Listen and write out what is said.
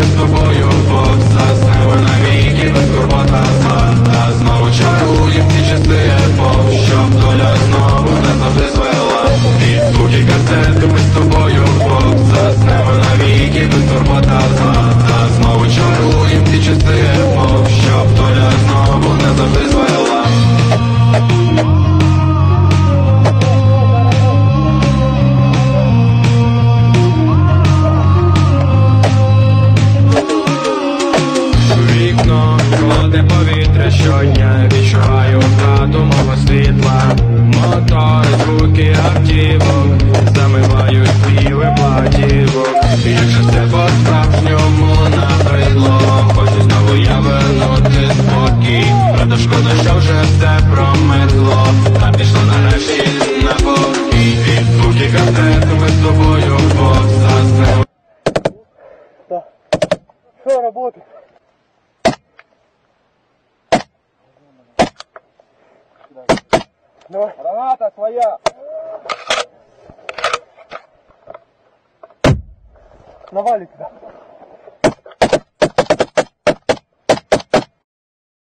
з тобою вдвох заснемо навіки, без турбот азарт. Та знову чаруєм ці часи епох, щоб доля знову назавжди звела. Під звуки касетки ми з тобою вдвох заснемо навіки, без турбот азарт. Та знову чаруєм ці часи епох, щоб доля знову назавжди звела. Холодне повітря щодня, відчуваю втрату мого світла. Мотори, звуки автівок замивають співи платівок. Якщо все по-справжньому набридло, хочу знову я вернути спокій. Правда шкода, що вже все промерзло, та пішло нарешті на покій. Від звуки касет ми з тобою вдвох заснемо. Что работает? Давай. Граната своя. Навали туда.